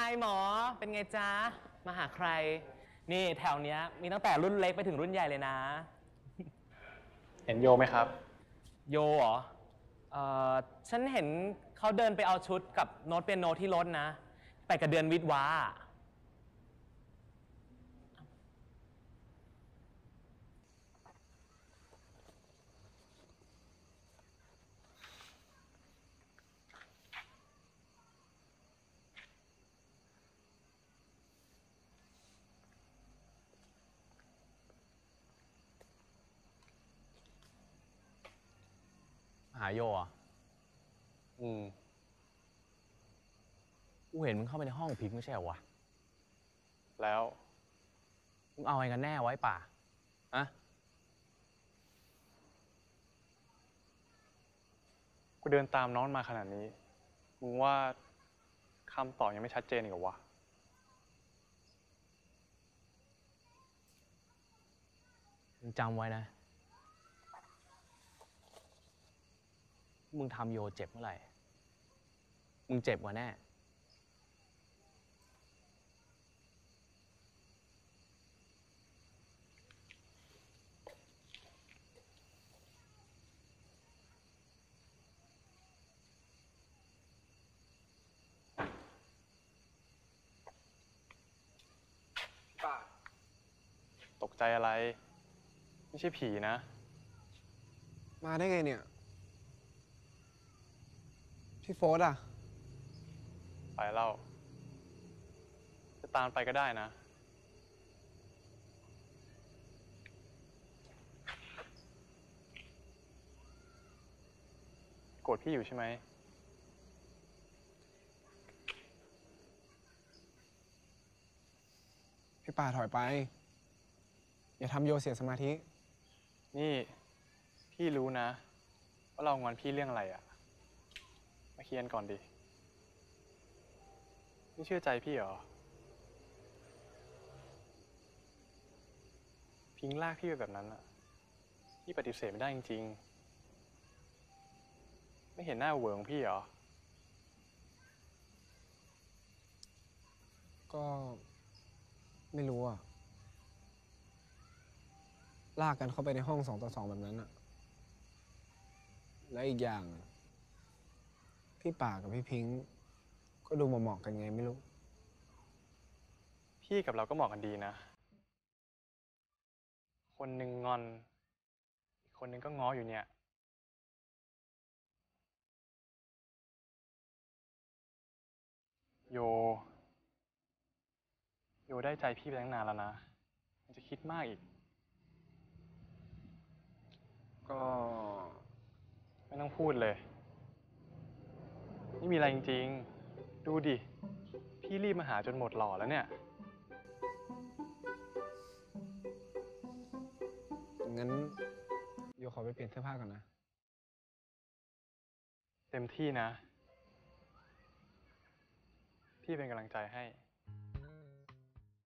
หมอเป็นไงจ๊ะมาหาใครนี่แถวเนี้ยมีตั้งแต่รุ่นเล็กไปถึงรุ่นใหญ่เลยนะเห็นโยไหมครับโยเหรอเอ่อฉันเห็นเขาเดินไปเอาชุดกับโน้ตเปียโนที่รถนะไปกับเดือนวิทย์วะหาโยอ่ะกูเห็นมึงเข้าไปในห้องพิงไม่ใช่เหรอวะแล้วมึงเอาไงกันแน่ไว้ป่าอะกูเดินตามน้องมาขนาดนี้มึงว่าคำตอบยังไม่ชัดเจนอีกเหรอวะมึงจำไว้นะมึงทำโยเจ็บเมื่อไหร่มึงเจ็บกว่าแน่ตกใจอะไรไม่ใช่ผีนะมาได้ไงเนี่ยพี่โฟสอ่ะไปเล่าจะตามไปก็ได้นะโกรธพี่อยู่ใช่ไหมพี่ป่าถอยไปอย่าทำโยเสียสมาธินี่พี่รู้นะว่าเรางอนพี่เรื่องอะไรอะมาเคลียร์ก่อนดิไม่เชื่อใจพี่เหรอพิงลากพี่ไปแบบนั้นอะพี่ปฏิเสธไม่ได้จริงๆไม่เห็นหน้าเวอร์ของพี่เหรอก็ไม่รู้อ่ะลากกันเข้าไปในห้อง2 ต่อ 2แบบนั้นอ่ะและอีกอย่างพี่ป่ากับพี่พิงค์ก็ดูเหมาะๆกันไงไม่รู้พี่กับเราก็เหมาะกันดีนะคนหนึ่งงอนอีกคนหนึ่งก็ง้ออยู่เนี่ยโยได้ใจพี่ไปตั้งนานแล้วนะมันจะคิดมากอีกก็ไม่ต้องพูดเลยไม่มีอะไรจริงๆดูดิพี่รีบมาหาจนหมดหล่อแล้วเนี่ยงั้นโยขอไปเปลี่ยนเสื้อผ้าก่อนนะเต็มที่นะพี่เป็นกำลังใจให้